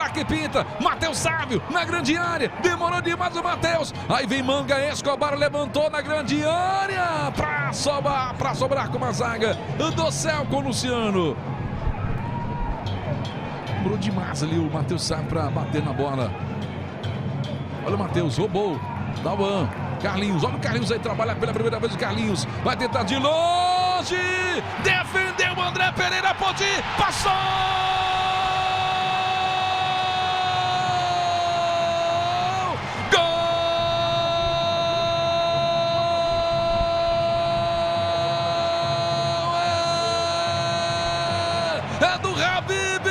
Que pinta, Matheus Sávio na grande área, demorou demais o Matheus, aí vem Manga, Escobar levantou na grande área, pra sobrar com uma zaga do céu com o Luciano. Demorou demais ali o Matheus Sávio pra bater na bola. Olha o Matheus, roubou, Dauan, Carlinhos, olha o Carlinhos aí, trabalha pela primeira vez o Carlinhos, vai tentar de longe, defendeu o André Pereira, pode ir, passou! É do Habib!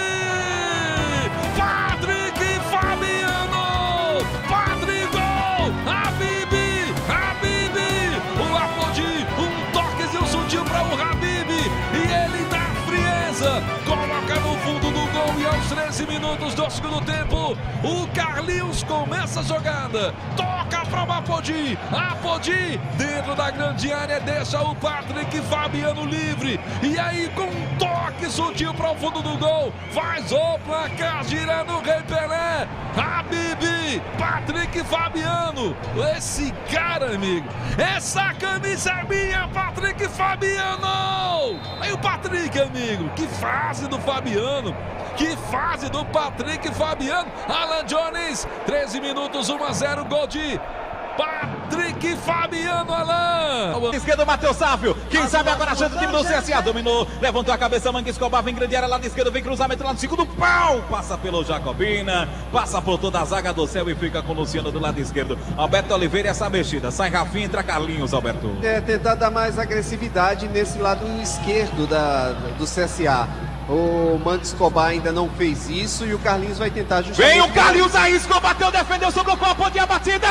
Patrick Fabiano! Patrick gol! Habib! O Apodi, um toquezinho sutil para o Habib. E ele dá frieza, coloca no fundo do gol e aos 13 minutos do segundo tempo, o Carlinhos começa a jogada. Toca para o Apodi. Apodi dentro da grande área, deixa o Patrick Fabiano livre. E aí com um toque sutil para o fundo do gol, faz o placar girando o Rei Pelé. Habib, Patrick Fabiano, esse cara, amigo, essa camisa é minha, Patrick Fabiano. Aí o Patrick, amigo, que fase do Fabiano, que fase do Patrick Fabiano. Alan Jones, 13 minutos, 1-0, gol de Patrick Fabiano, Alan. Esquerdo, Matheus Sávio. Quem sabe agora a chance do time do CSA. Dominou, levantou a cabeça, Manga, Escobar, vem grande área lá na esquerda, vem cruzamento lá no segundo pau. Passa pelo Jacobina, passa por toda a zaga do céu e fica com o Luciano do lado esquerdo. Alberto Oliveira, essa mexida. Sai Rafinha, entra Carlinhos, Alberto. Tentar dar mais agressividade nesse lado esquerdo do CSA. O Manga Escobar ainda não fez isso e o Carlinhos vai tentar justamente... Vem o Carlinhos aí, Escobar bateu, defendeu, sobrou com a pontinha batida!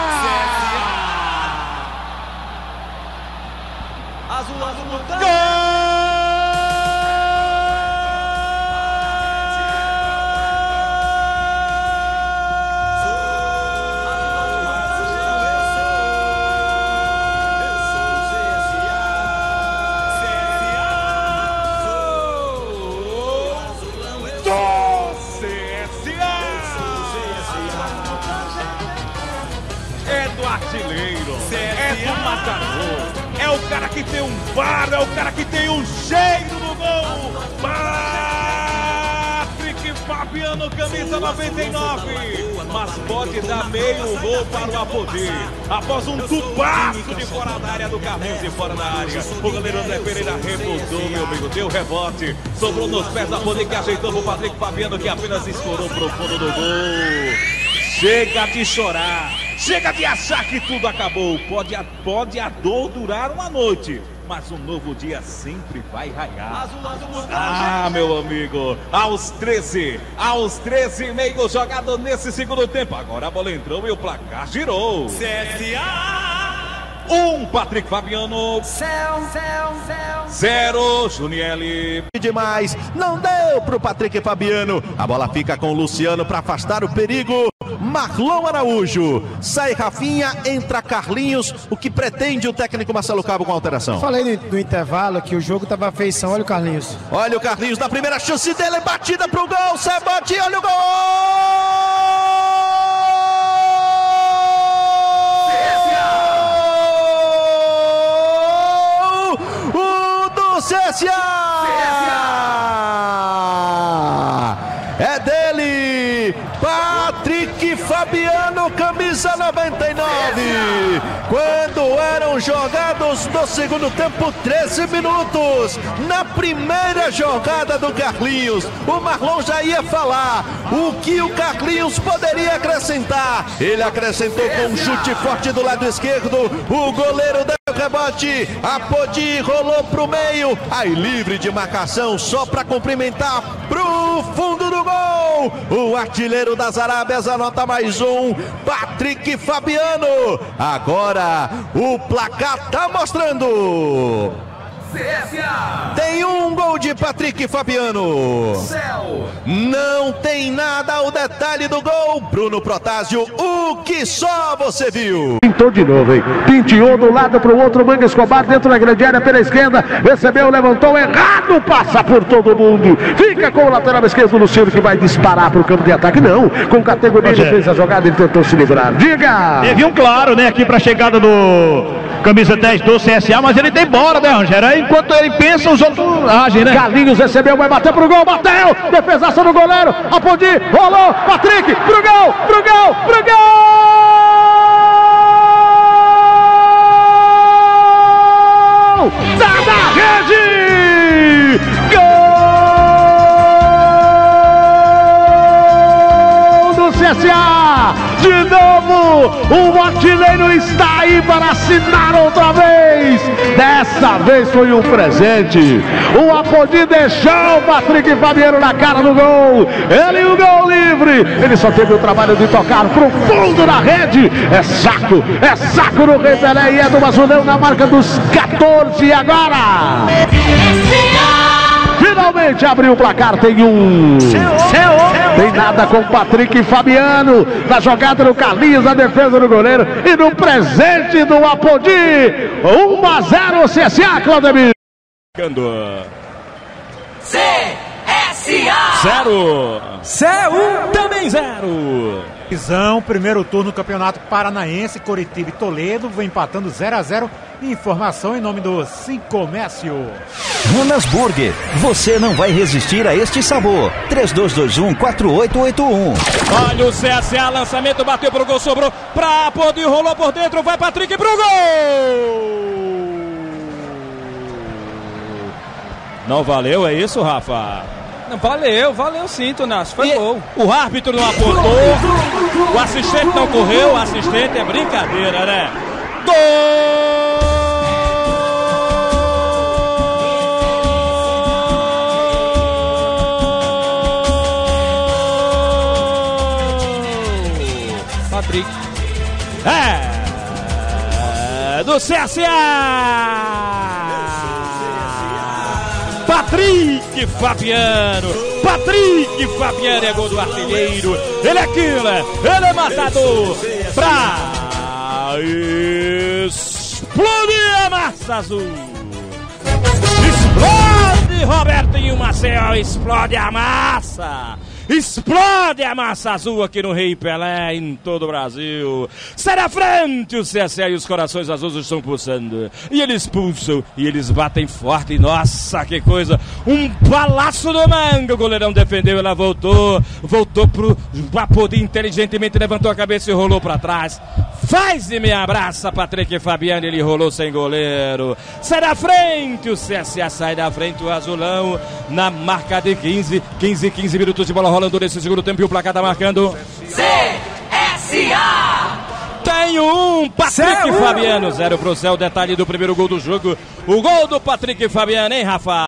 Azul, gol! É do artilheiro, é do matador, é o cara que tem um VAR, é o cara que tem um jeito no gol. Patrick Fabiano, camisa 99, mas pode dar meio gol para o Apodi. Após um tubaço de fora da área do Carlinhos, de fora da área, o goleiro André Pereira rebotou, meu amigo, deu rebote, sobrou nos pés do Apodi, que ajeitou o Patrick Fabiano, que apenas escorou pro fundo do gol. Chega de chorar, chega de achar que tudo acabou. Pode a dor durar uma noite, mas um novo dia sempre vai raiar. Ah, meu amigo, aos 13, meio jogado nesse segundo tempo. Agora a bola entrou e o placar girou. CSA! 1, Patrick Fabiano. 0, Junielli. Demais, não deu pro Patrick Fabiano. A bola fica com o Luciano para afastar o perigo. Marlon Araújo, sai Rafinha, entra Carlinhos. O que pretende o técnico Marcelo Cabo com a alteração? Falei no intervalo que o jogo tava à feição. Olha o Carlinhos. Olha o Carlinhos na primeira chance dele, batida pro gol, Sebote, olha o gol! O do CSA! É dele, Patrick Fabiano, camisa 99. Quando eram jogados no segundo tempo, 13 minutos, na primeira jogada do Carlinhos, o Marlon já ia falar o que o Carlinhos poderia acrescentar. Ele acrescentou com um chute forte do lado esquerdo, o goleiro deu rebote, Apodi rolou pro meio, aí livre de marcação, só para cumprimentar pro fundo do gol. O artilheiro das Arábias anota mais um, Patrick Fabiano. Agora o placar tá mostrando CSA. Tem um gol de Patrick Fabiano. Céu. Não tem nada, o detalhe do gol. Bruno Protásio, o que só você viu. Pintou de novo, hein? Pinteou do lado pro outro, Manga Escobar dentro da grande área pela esquerda. Recebeu, levantou, errado, passa por todo mundo. Fica com o lateral esquerdo, Luciano, que vai disparar pro campo de ataque. Não, com categoria ele fez a jogada, ele tentou se livrar. Diga! Teve um claro, né, aqui pra chegada do camisa 10 do CSA, mas ele tem bola, né, Rogério? Aí, enquanto ele pensa, os outros agem, né? Carlinhos recebeu, vai bater pro gol, bateu! Defesaça do goleiro, Apodi, rolou, Patrick, pro gol, pro gol, pro gol! Tá na rede! Gol do CSA! De novo, o artilheiro está aí para assinar outra vez. Dessa vez foi um presente. O Apodi deixou o Patrick Fabiano na cara do gol. Ele o gol livre. Ele só teve o trabalho de tocar pro fundo da rede. É saco no Rei Pelé e é do Azulão na marca dos 14 agora. Finalmente abriu o placar, tem um. Tem nada com Patrick Fabiano. Na jogada do Carlinhos, na defesa do goleiro. E no presente do Apodi. 1-0 CSA, Claudemir. CSA. 0. Céu também 0. Primeiro turno do Campeonato Paranaense, Coritiba e Toledo, vem empatando 0-0. Informação em nome do Sincomércio. Runas Burger, você não vai resistir a este sabor. 3221-4881. Olha o CSA, lançamento, bateu pro gol, sobrou pra Apodi, rolou por dentro, vai Patrick pro gol! Não valeu, é isso, Rafa? Valeu sim, Tonasso, foi gol. O árbitro não apontou, o assistente não correu, o assistente é brincadeira, né? Gol! Patrick. É do CSA! Patrick Fabiano é gol do artilheiro, ele é killer, ele é matador, pra explodir a massa azul, explode Robertinho Maceió, explode a massa azul aqui no Rei Pelé, em todo o Brasil. Sai da frente o CSA e os corações azuis estão pulsando. E eles pulsam, e eles batem forte. Nossa, que coisa. Um balaço do Manga. O goleirão defendeu, ela voltou pro Apodi, inteligentemente levantou a cabeça e rolou para trás. Faz e me abraça, Patrick Fabiano, ele rolou sem goleiro. Sai da frente o CSA, sai da frente o Azulão, na marca de 15 minutos de bola rolando nesse segundo tempo e o placar tá marcando CSA. Tem um Patrick Fabiano, 0 pro Céu, detalhe do primeiro gol do jogo, o gol do Patrick Fabiano, hein, Rafa?